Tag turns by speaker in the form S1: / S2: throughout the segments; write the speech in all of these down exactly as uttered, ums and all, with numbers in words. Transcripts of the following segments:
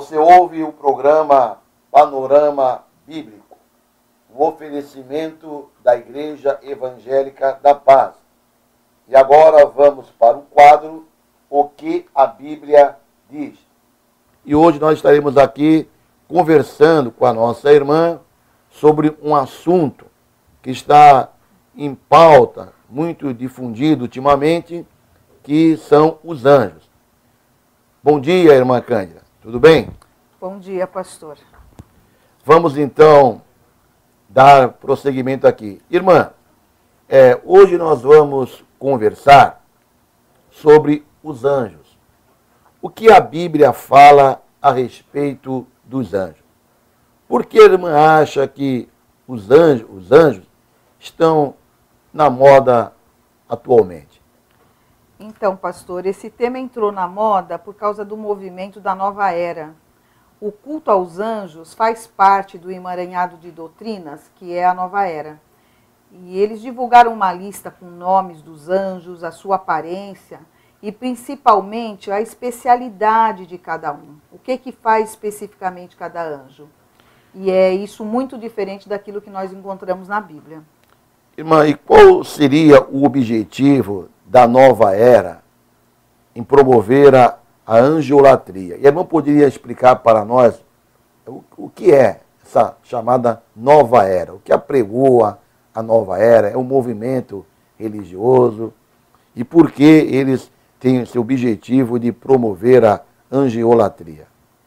S1: Você ouve o programa Panorama Bíblico, um oferecimento da Igreja Evangélica da Paz. E agora vamos para o quadro O que a Bíblia diz. E hoje nós estaremos aqui conversando com a nossa irmã sobre um assunto que está em pauta, muito difundido ultimamente, que são os anjos. Bom dia, irmã Cândida. Tudo bem?
S2: Bom dia, pastor.
S1: Vamos então dar prosseguimento aqui. Irmã, é, hoje nós vamos conversar sobre os anjos. O que a Bíblia fala a respeito dos anjos? Por que a irmã acha que os anjos, os anjos estão na moda atualmente?
S2: Então, pastor, esse tema entrou na moda por causa do movimento da nova era. O culto aos anjos faz parte do emaranhado de doutrinas, que é a nova era. E eles divulgaram uma lista com nomes dos anjos, a sua aparência e principalmente a especialidade de cada um. O que que faz especificamente cada anjo? E é isso muito diferente daquilo que nós encontramos na Bíblia.
S1: Irmã, e qual seria o objetivo da nova era em promover a, a angiolatria? E a irmã poderia explicar para nós o, o que é essa chamada nova era? O que apregoa a nova era? É um movimento religioso? E por que eles têm esse objetivo de promover a angiolatria?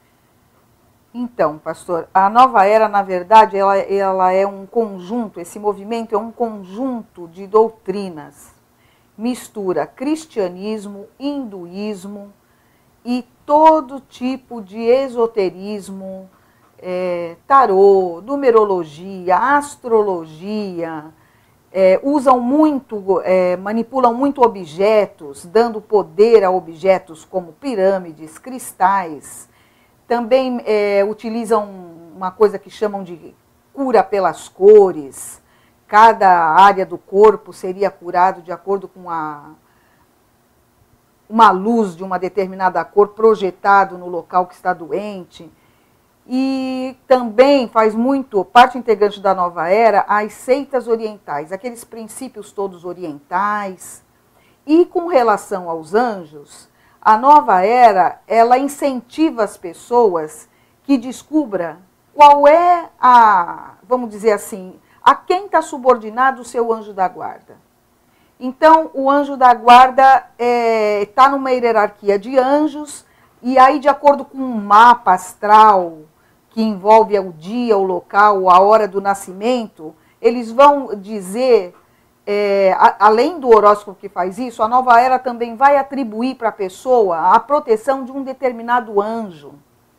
S2: Então, pastor, a nova era, na verdade, ela, ela é um conjunto, esse movimento é um conjunto de doutrinas. Mistura cristianismo, hinduísmo e todo tipo de esoterismo, é, tarô, numerologia, astrologia, é, usam muito, é, manipulam muito objetos, dando poder a objetos como pirâmides, cristais. Também é, utilizam uma coisa que chamam de cura pelas cores. Cada área do corpo seria curado de acordo com a, uma luz de uma determinada cor projetado no local que está doente. E também faz muito, parte integrante da nova era, as seitas orientais, aqueles princípios todos orientais. E com relação aos anjos, a nova era, ela incentiva as pessoas que descubram qual é a, vamos dizer assim, a quem está subordinado o seu anjo da guarda. Então, o anjo da guarda está é, numa hierarquia de anjos, e aí, de acordo com um mapa astral, que envolve o dia, o local, a hora do nascimento, eles vão dizer, é, a, além do horóscopo que faz isso, a nova era também vai atribuir para a pessoa a proteção de um determinado anjo.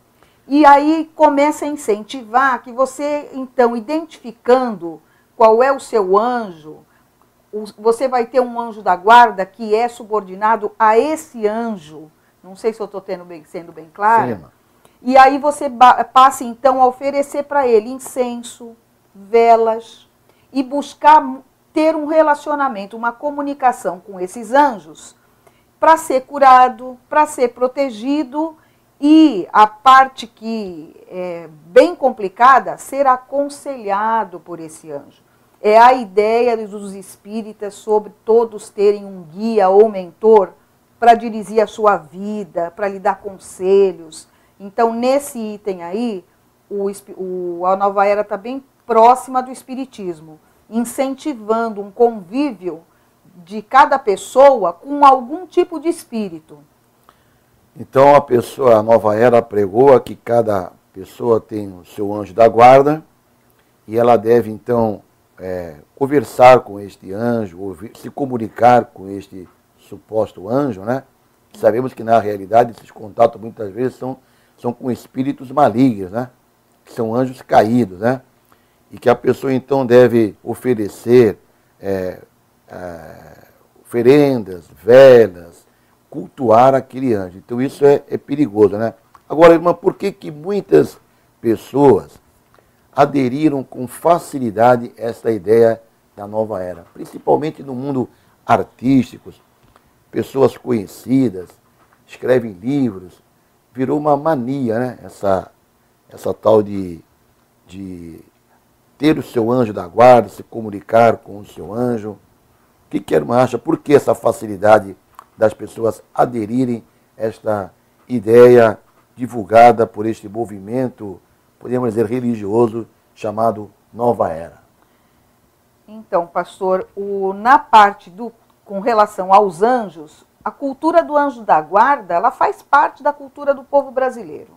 S2: E aí começa a incentivar que você, então, identificando qual é o seu anjo, você vai ter um anjo da guarda que é subordinado a esse anjo. Não sei se eu estou sendo bem clara. Sim. E aí você passa, então, a oferecer para ele incenso, velas, e buscar ter um relacionamento, uma comunicação com esses anjos, para ser curado, para ser protegido, e a parte que é bem complicada, ser aconselhado por esse anjo. É a ideia dos espíritas sobre todos terem um guia ou mentor para dirigir a sua vida, para lhe dar conselhos. Então, nesse item aí, o, o, a nova era está bem próxima do espiritismo, incentivando um convívio de cada pessoa com algum tipo de espírito.
S1: Então, a pessoa, a nova era pregoa que cada pessoa tem o seu anjo da guarda e ela deve, então, é, conversar com este anjo, ouvir, se comunicar com este suposto anjo, né? Sabemos que, na realidade, esses contatos muitas vezes são, são com espíritos malignos, né? Que são anjos caídos, né? E que a pessoa, então, deve oferecer é, é, oferendas, velas, cultuar aquele anjo. Então isso é, é perigoso, né? Agora, irmã, por que que muitas pessoas aderiram com facilidade a essa ideia da nova era? Principalmente no mundo artístico, pessoas conhecidas, escrevem livros, virou uma mania, né? Essa, essa tal de, de ter o seu anjo da guarda, se comunicar com o seu anjo. O que que a irmã acha? Por que essa facilidade das pessoas aderirem a esta ideia divulgada por este movimento, podemos dizer, religioso, chamado Nova Era?
S2: Então, pastor, o, na parte do, com relação aos anjos, a cultura do anjo da guarda, ela faz parte da cultura do povo brasileiro.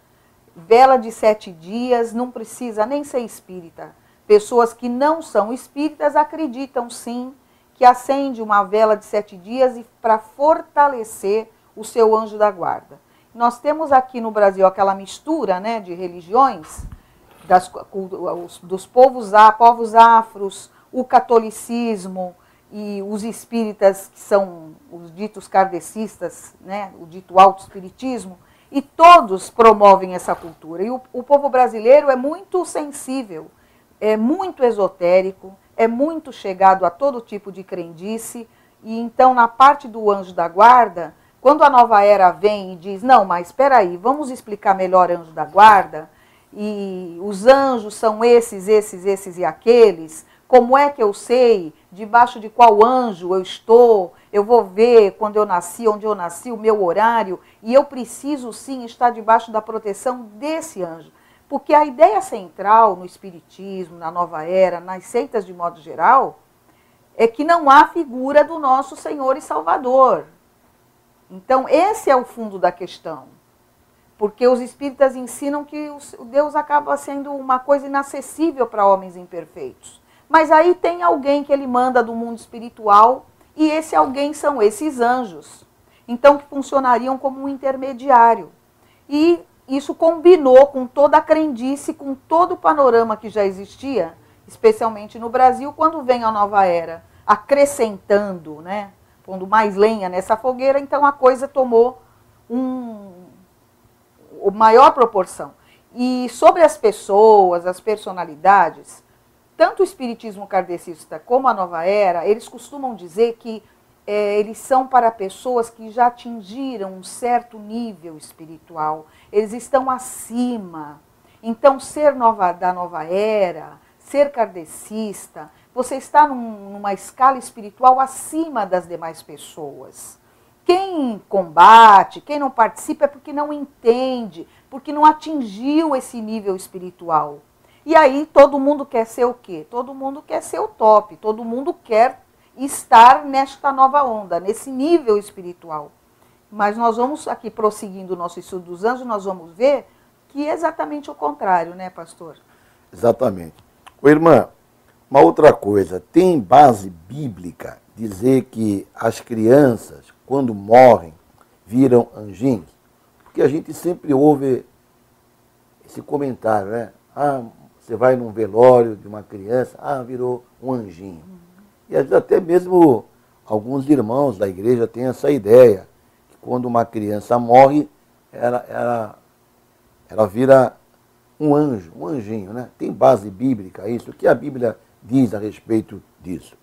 S2: Vela de sete dias, não precisa nem ser espírita. Pessoas que não são espíritas acreditam sim que acende uma vela de sete dias para fortalecer o seu anjo da guarda. Nós temos aqui no Brasil aquela mistura, né, de religiões, das, dos povos, povos afros, o catolicismo e os espíritas, que são os ditos kardecistas, né, o dito auto-espiritismo, e todos promovem essa cultura. E o, o povo brasileiro é muito sensível, é muito esotérico, é muito chegado a todo tipo de crendice, e então na parte do anjo da guarda, quando a Nova Era vem e diz, não, mas espera aí, vamos explicar melhor anjo da guarda, e os anjos são esses, esses, esses e aqueles, como é que eu sei debaixo de qual anjo eu estou, eu vou ver quando eu nasci, onde eu nasci, o meu horário, e eu preciso sim estar debaixo da proteção desse anjo. Porque a ideia central no espiritismo, na Nova Era, nas seitas de modo geral, é que não há figura do nosso Senhor e Salvador. Então, esse é o fundo da questão. Porque os espíritas ensinam que o Deus acaba sendo uma coisa inacessível para homens imperfeitos. Mas aí tem alguém que ele manda do mundo espiritual, e esse alguém são esses anjos. Então, que funcionariam como um intermediário. E isso combinou com toda a crendice, com todo o panorama que já existia, especialmente no Brasil, quando vem a Nova Era, acrescentando, né, pondo mais lenha nessa fogueira, então a coisa tomou um, uma maior proporção. E sobre as pessoas, as personalidades, tanto o espiritismo kardecista como a Nova Era, eles costumam dizer que é, eles são para pessoas que já atingiram um certo nível espiritual, eles estão acima. Então, ser nova, da Nova Era, ser kardecista, você está num, numa escala espiritual acima das demais pessoas. Quem combate, quem não participa é porque não entende, porque não atingiu esse nível espiritual. E aí todo mundo quer ser o quê? Todo mundo quer ser o top, todo mundo quer estar nesta nova onda, nesse nível espiritual. Mas nós vamos aqui, prosseguindo o nosso estudo dos anjos, nós vamos ver que é exatamente o contrário, né, pastor?
S1: Exatamente. Ô, irmã, uma outra coisa, tem base bíblica dizer que as crianças, quando morrem, viram anjinhos? Porque a gente sempre ouve esse comentário, né? Ah, você vai num velório de uma criança, ah, virou um anjinho. Uhum. E às vezes até mesmo alguns irmãos da igreja têm essa ideia, que quando uma criança morre, ela, ela, ela vira um anjo, um anjinho, né? Tem base bíblica isso? O que a Bíblia diz a respeito disso?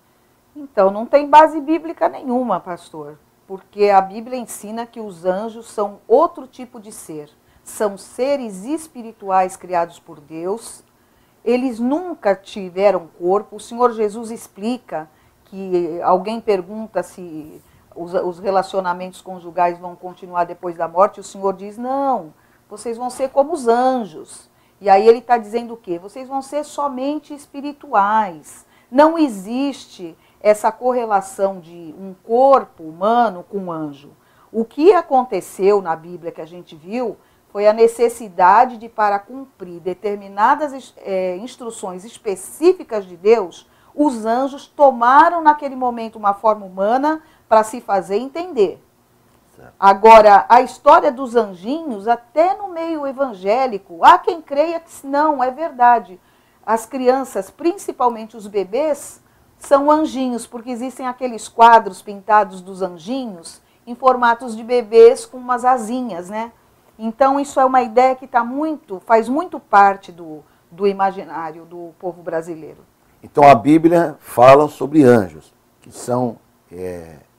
S2: Então, não tem base bíblica nenhuma, pastor, porque a Bíblia ensina que os anjos são outro tipo de ser. São seres espirituais criados por Deus, eles nunca tiveram corpo. O Senhor Jesus explica que alguém pergunta se os, os relacionamentos conjugais vão continuar depois da morte, o Senhor diz, não, vocês vão ser como os anjos. E aí ele está dizendo o quê? Vocês vão ser somente espirituais. Não existe essa correlação de um corpo humano com um anjo. O que aconteceu na Bíblia que a gente viu foi a necessidade de, para cumprir determinadas é, instruções específicas de Deus, os anjos tomaram naquele momento uma forma humana para se fazer entender. Certo. Agora, a história dos anjinhos, até no meio evangélico, há quem creia que não, é verdade. As crianças, principalmente os bebês, são anjinhos, porque existem aqueles quadros pintados dos anjinhos em formatos de bebês com umas asinhas, né? Então, isso é uma ideia que tá muito, faz muito parte do, do imaginário do povo brasileiro.
S1: Então, a Bíblia fala sobre anjos, que são é,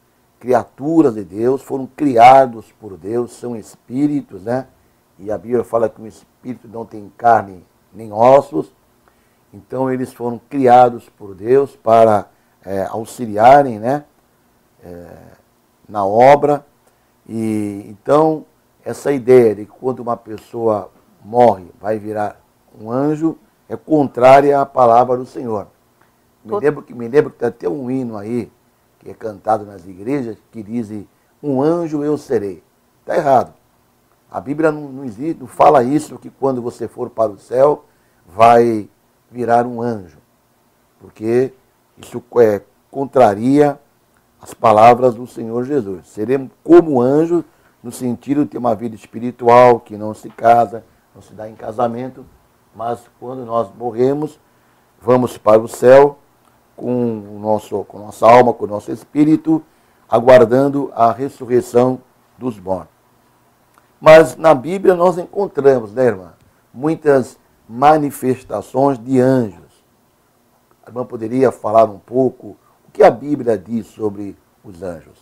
S1: criaturas de Deus, foram criados por Deus, são espíritos, né? E a Bíblia fala que um espírito não tem carne nem ossos. Então eles foram criados por Deus para é, auxiliarem, né? É, na obra. E então essa ideia de que quando uma pessoa morre vai virar um anjo é contrária à palavra do Senhor. Me lembro que me lembro que tem até um hino aí que é cantado nas igrejas que diz: um anjo eu serei. Está errado. A Bíblia não, não existe, não fala isso, que quando você for para o céu vai virar um anjo, porque isso é, contraria as palavras do Senhor Jesus. Seremos como anjos no sentido de ter uma vida espiritual, que não se casa, não se dá em casamento, mas quando nós morremos, vamos para o céu com, o nosso, com a nossa alma, com o nosso espírito, aguardando a ressurreição dos mortos. Mas na Bíblia nós encontramos, né, irmã, muitas manifestações de anjos. A irmã poderia falar um pouco o que a Bíblia diz sobre os anjos?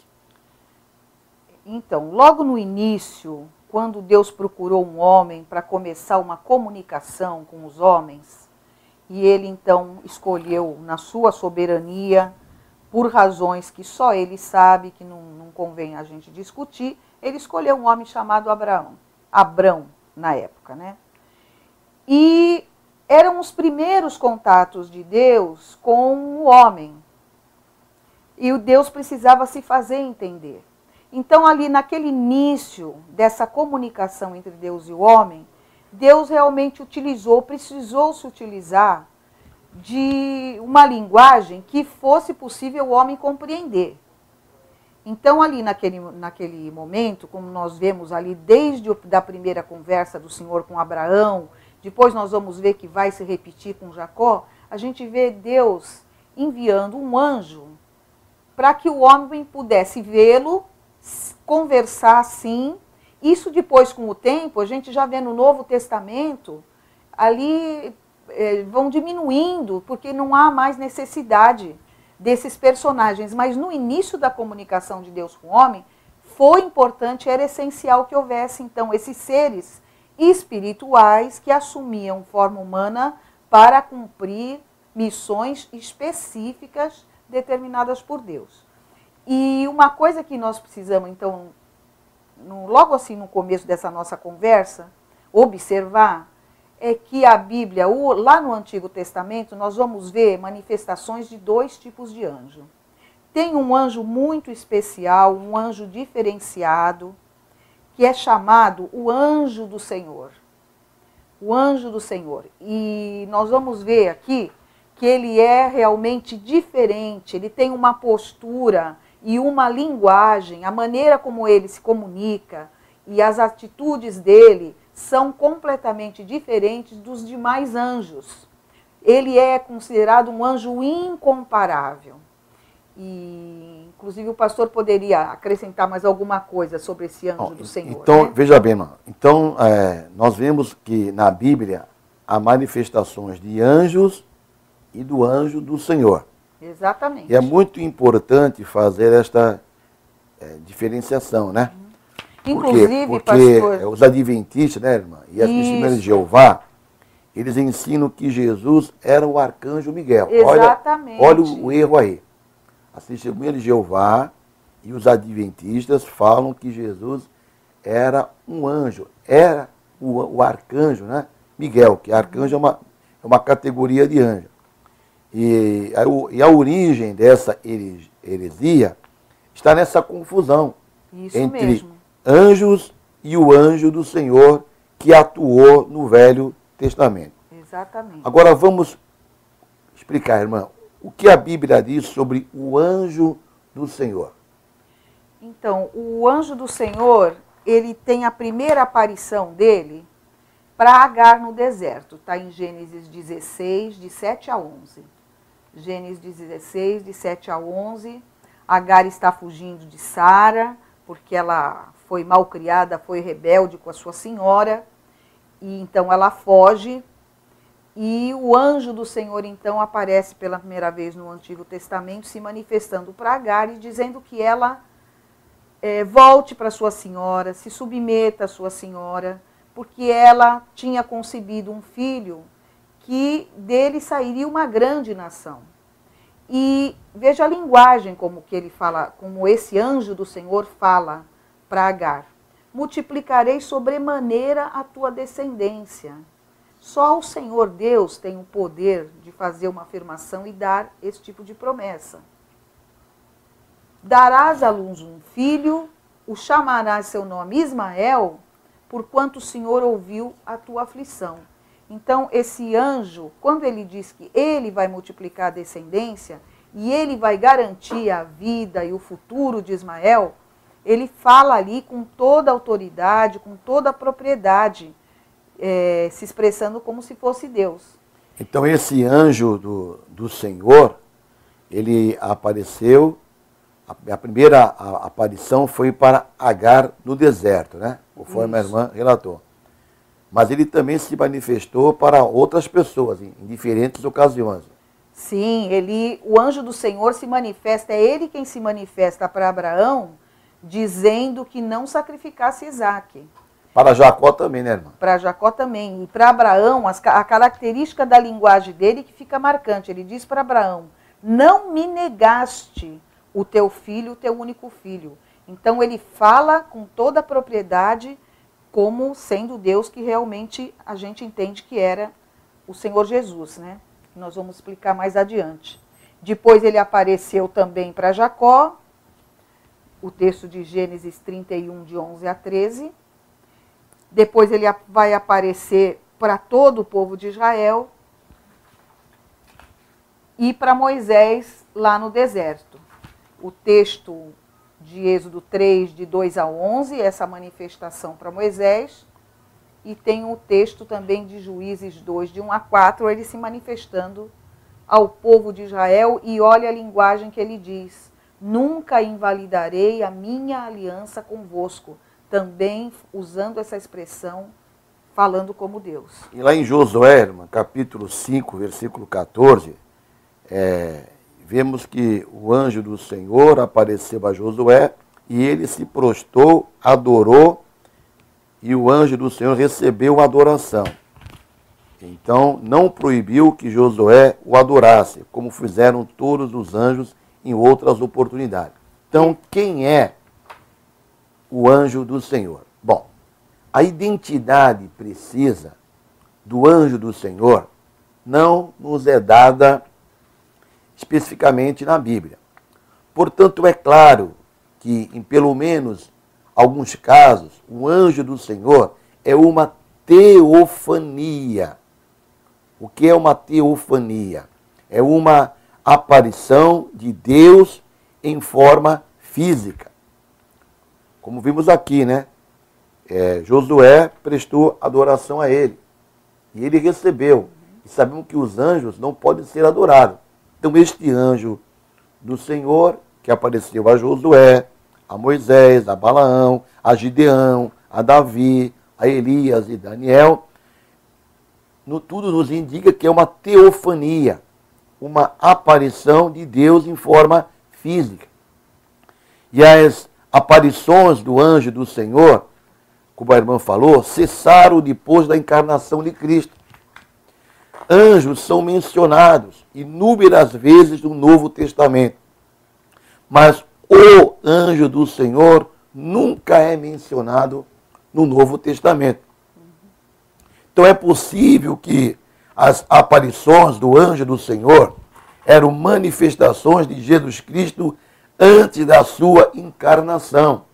S2: Então, logo no início, quando Deus procurou um homem para começar uma comunicação com os homens, e ele então escolheu na sua soberania, por razões que só ele sabe, que não, não convém a gente discutir, ele escolheu um homem chamado Abraão, Abrão, na época, né? E eram os primeiros contatos de Deus com o homem. E o Deus precisava se fazer entender. Então, ali naquele início dessa comunicação entre Deus e o homem, Deus realmente utilizou, precisou se utilizar de uma linguagem que fosse possível o homem compreender. Então, ali naquele, naquele momento, como nós vemos ali desde a da primeira conversa do Senhor com Abraão, depois nós vamos ver que vai se repetir com Jacó, a gente vê Deus enviando um anjo para que o homem pudesse vê-lo, conversar assim. Isso depois, com o tempo, a gente já vê no Novo Testamento, ali eh, vão diminuindo, porque não há mais necessidade desses personagens. Mas no início da comunicação de Deus com o homem, foi importante, era essencial que houvesse, então, esses seres espirituais que assumiam forma humana para cumprir missões específicas determinadas por Deus. E uma coisa que nós precisamos, então, no, logo assim no começo dessa nossa conversa, observar, é que a Bíblia, o, lá no Antigo Testamento, nós vamos ver manifestações de dois tipos de anjo. Tem um anjo muito especial, um anjo diferenciado, que é chamado o anjo do Senhor. O anjo do Senhor. E nós vamos ver aqui que ele é realmente diferente, ele tem uma postura e uma linguagem, a maneira como ele se comunica e as atitudes dele são completamente diferentes dos demais anjos. Ele é considerado um anjo incomparável. E, inclusive, o pastor poderia acrescentar mais alguma coisa sobre esse anjo Bom, do Senhor.
S1: Então,
S2: né?
S1: veja bem, irmão. Então, é, nós vemos que na Bíblia há manifestações de anjos e do anjo do Senhor.
S2: Exatamente.
S1: E é muito importante fazer esta é, diferenciação, né?
S2: Uhum. Inclusive,
S1: Por Porque
S2: pastor...
S1: os adventistas, né, irmã, e as testemunhas de Jeová, eles ensinam que Jesus era o arcanjo Miguel.
S2: Exatamente.
S1: Olha, olha o, o erro aí. As testemunhas de Jeová e os adventistas falam que Jesus era um anjo, era o, o arcanjo, né? Miguel, que arcanjo é uma, é uma categoria de anjo. E a, e a origem dessa heresia está nessa confusão
S2: Isso
S1: entre
S2: mesmo.
S1: anjos e o anjo do Senhor que atuou no Velho Testamento.
S2: Exatamente.
S1: Agora vamos explicar, irmã, o que a Bíblia diz sobre o anjo do Senhor.
S2: Então, o anjo do Senhor, ele tem a primeira aparição dele para Agar no deserto. Está em Gênesis dezesseis, de sete a onze. Gênesis dezesseis, de sete a onze. Agar está fugindo de Sara, porque ela foi mal criada, foi rebelde com a sua senhora. E então ela foge. E o anjo do Senhor, então, aparece pela primeira vez no Antigo Testamento, se manifestando para Agar e dizendo que ela é, volte para sua senhora, se submeta à sua senhora, porque ela tinha concebido um filho que dele sairia uma grande nação. E veja a linguagem como que ele fala, como esse anjo do Senhor fala para Agar. Multiplicarei sobremaneira a tua descendência. Só o Senhor Deus tem o poder de fazer uma afirmação e dar esse tipo de promessa. Darás à luz um filho, o chamarás seu nome Ismael, porquanto o Senhor ouviu a tua aflição. Então, esse anjo, quando ele diz que ele vai multiplicar a descendência e ele vai garantir a vida e o futuro de Ismael, ele fala ali com toda a autoridade, com toda a propriedade, é, se expressando como se fosse Deus.
S1: Então, esse anjo do, do Senhor, ele apareceu, a, a primeira a, aparição foi para Agar no deserto, né? Conforme Isso. a irmã relatou. Mas ele também se manifestou para outras pessoas, em, em diferentes ocasiões.
S2: Sim, ele, o anjo do Senhor se manifesta, é ele quem se manifesta para Abraão, dizendo que não sacrificasse Isaque.
S1: Para Jacó também, né, irmã?
S2: Para Jacó também. E para Abraão, as, a característica da linguagem dele que fica marcante. Ele diz para Abraão, não me negaste o teu filho, o teu único filho. Então ele fala com toda a propriedade, como sendo Deus que realmente a gente entende que era o Senhor Jesus, né? Nós vamos explicar mais adiante. Depois ele apareceu também para Jacó, o texto de Gênesis trinta e um, de onze a treze. Depois ele vai aparecer para todo o povo de Israel e para Moisés lá no deserto. O texto de Êxodo três, de dois a onze, essa manifestação para Moisés. E tem o texto também de Juízes dois, de um a quatro, ele se manifestando ao povo de Israel. E olha a linguagem que ele diz. Nunca invalidarei a minha aliança convosco. Também usando essa expressão, falando como Deus.
S1: E lá em Josué, irmã, capítulo cinco, versículo quatorze, é, vemos que o anjo do Senhor apareceu a Josué e ele se prostrou, adorou, e o anjo do Senhor recebeu a adoração. Então, não proibiu que Josué o adorasse, como fizeram todos os anjos em outras oportunidades. Então, quem é o anjo do Senhor? Bom, a identidade precisa do anjo do Senhor não nos é dada especificamente na Bíblia. Portanto, é claro que, em pelo menos alguns casos, o anjo do Senhor é uma teofania. O que é uma teofania? É uma aparição de Deus em forma física. Como vimos aqui, né? É, Josué prestou adoração a ele. E ele recebeu. E sabemos que os anjos não podem ser adorados. Então este anjo do Senhor, que apareceu a Josué, a Moisés, a Balaão, a Gideão, a Davi, a Elias e Daniel, no, tudo nos indica que é uma teofania, uma aparição de Deus em forma física. E as aparições do anjo do Senhor, como a irmã falou, cessaram depois da encarnação de Cristo. Anjos são mencionados inúmeras vezes no Novo Testamento, mas o anjo do Senhor nunca é mencionado no Novo Testamento. Então é possível que as aparições do anjo do Senhor eram manifestações de Jesus Cristo antes da sua encarnação.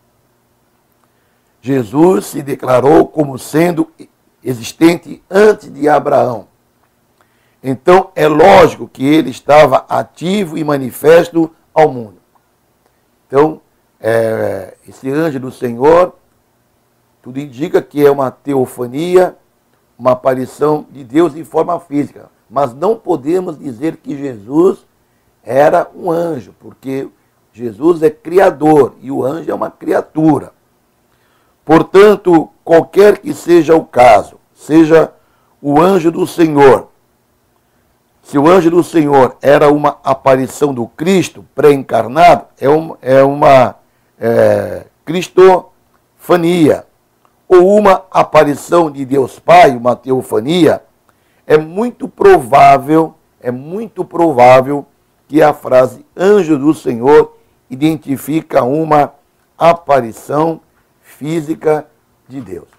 S1: Jesus se declarou como sendo existente antes de Abraão. Então é lógico que ele estava ativo e manifesto ao mundo. Então, é, esse anjo do Senhor, tudo indica que é uma teofania, uma aparição de Deus em forma física. Mas não podemos dizer que Jesus era um anjo, porque Jesus é criador e o anjo é uma criatura. Portanto, qualquer que seja o caso, seja o anjo do Senhor, se o anjo do Senhor era uma aparição do Cristo pré-encarnado, é uma, é uma é, cristofania, ou uma aparição de Deus Pai, uma teofania, é muito provável, é muito provável que a frase anjo do Senhor identifica uma aparição física de Deus.